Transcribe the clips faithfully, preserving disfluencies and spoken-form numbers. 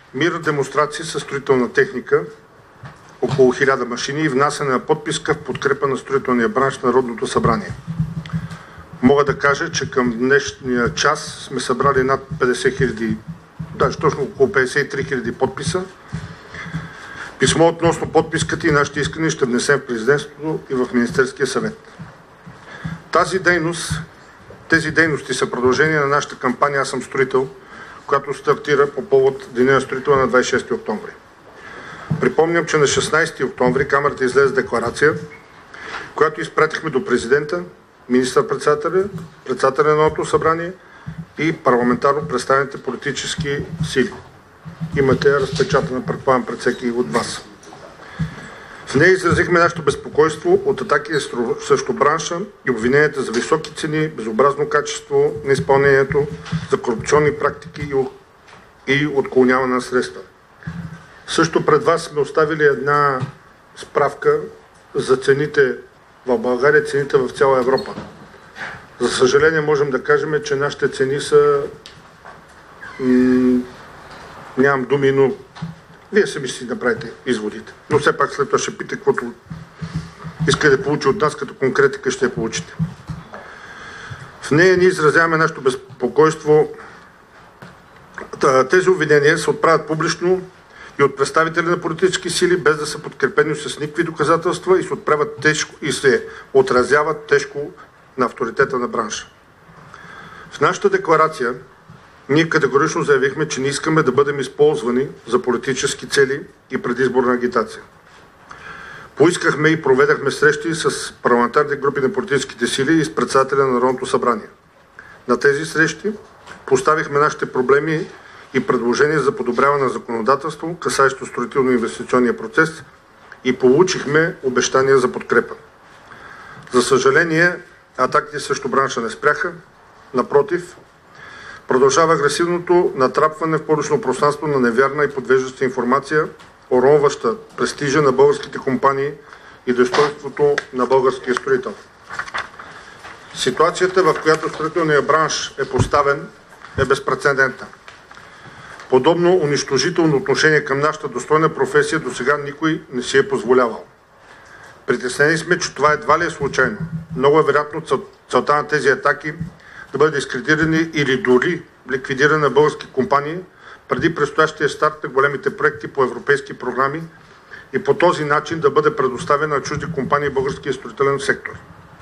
мирна демонстрация със строителна техника, около хиляда машини и внасяне на подписка в подкрепа на строителния бранш в Народното събрание. Мога да кажа, че към днешния час сме събрали над петдесет хиляди, даже точно около петдесет и три хиляди подписа. Писмо относно подписката и нашите искания ще внесем в президентството и в Министерския съвет. Тази дейност, тези дейности са продължение на нашата кампания "Аз съм строител", която стартира по повод Деня на строителя на двадесет и шести октомври. Припомням, че на шестнадесети октомври Камерата излезе с декларация, която изпратихме до президента, министър-председателя, председателя на Народното събрание и парламентарно представените политически сили. Имате разпечатана, предполагам, пред всеки от вас. В нея изразихме нашето безпокойство от атаки срещу бранша и обвиненията за високи цени, безобразно качество на изпълнението, за корупционни практики и отклоняване на средства. Също пред вас сме оставили една справка за цените в България, цените в цяла Европа. За съжаление можем да кажем, че нашите цени са... М- нямам думи, но вие сами си направите изводите. Но все пак след това ще питате, каквото иска да получи от нас, като конкретика ще я получите. В нея ние изразяваме нашето безпокойство. Тези обвинения се отправят публично и от представители на политически сили, без да са подкрепени с никакви доказателства и се отправят тежко и се отразяват тежко на авторитета на бранша. В нашата декларация ние категорично заявихме, че не искаме да бъдем използвани за политически цели и предизборна агитация. Поискахме и проведахме срещи с парламентарните групи на политическите сили и с председателя на Народното събрание. На тези срещи поставихме нашите проблеми и предложения за подобряване на законодателство, касаещо строително-инвестиционния процес, и получихме обещания за подкрепа. За съжаление, атаките срещу бранша не спряха. Напротив, продължава агресивното натрапване в публично пространство на невярна и подвеждаща информация, уронваща престижа на българските компании и достойнството на българския строител. Ситуацията, в която строителният бранш е поставен, е безпрецедентна. Подобно унищожително отношение към нашата достойна професия досега никой не си е позволявал. Притеснени сме, че това едва ли е случайно. Много е вероятно целта на тези атаки да бъде дискредитирани или дори ликвидирани на български компании преди предстоящия старт на големите проекти по европейски програми и по този начин да бъде предоставен на чужди компании в българския строителен сектор.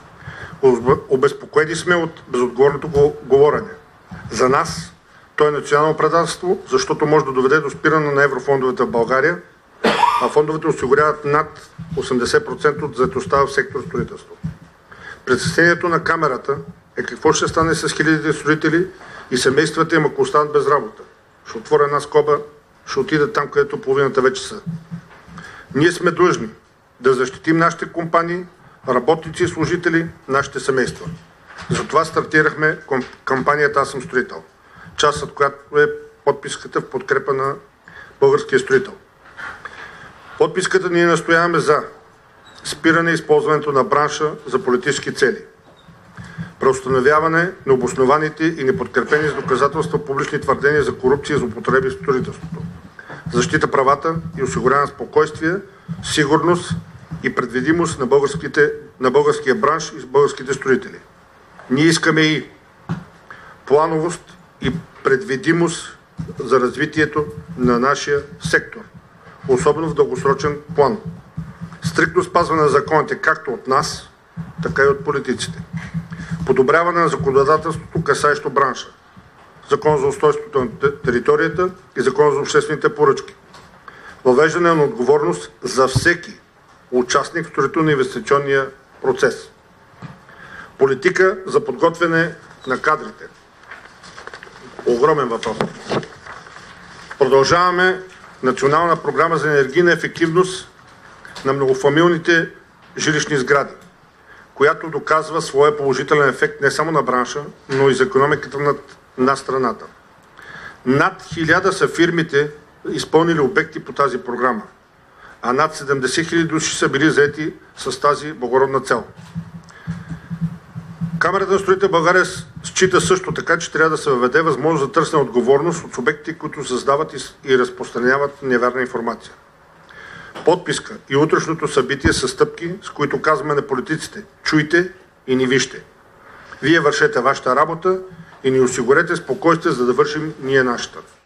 Обезпокоени сме от безотговорното говорене. За нас то е национално предателство, защото може да доведе до спиране на еврофондовете в България, а фондовете осигуряват над осемдесет процента от заетостта в сектор строителство. Притеснението на Камерата е какво ще стане с хилядите строители и семействата им, ако останат без работа. Ще отворя една скоба, ще отидат там, където половината вече са. Ние сме длъжни да защитим нашите компании, работници и служители, нашите семейства. Затова стартирахме кампанията "Аз съм строител", част от която е подписката в подкрепа на българския строител. Подписката ние настояваме за спиране използването на бранша за политически цели, преустановяване на обоснованите и неподкрепени с доказателства публични твърдения за корупция и злоупотреби в строителството, защита правата и осигуряване на спокойствие, сигурност и предвидимост на, българските, на българския бранш и българските строители. Ние искаме и плановост и предвидимост за развитието на нашия сектор, особено в дългосрочен план. Стриктно спазване на законите както от нас, така и от политиците. Подобряване на законодателството, касаещо бранша. Закон за устройството на територията и Закон за обществените поръчки. Въвеждане на отговорност за всеки участник в строително-инвестиционния процес. Политика за подготвяне на кадрите. Огромен въпрос. Продължаваме национална програма за енергийна ефективност на многофамилните жилищни сгради, която доказва своя положителен ефект не само на бранша, но и за икономиката на, на страната. Над хиляда са фирмите, изпълнили обекти по тази програма, а над седемдесет хиляди души са били заети с тази благородна цел. Камарата на строителите в България счита също така, че трябва да се въведе възможност за търсене отговорност от субектите, които създават и разпространяват невярна информация. Подписка и утрешното събитие са стъпки, с които казваме на политиците: чуйте и ни вижте. Вие вършете вашата работа и ни осигурете спокойствие, за да вършим ние нашата.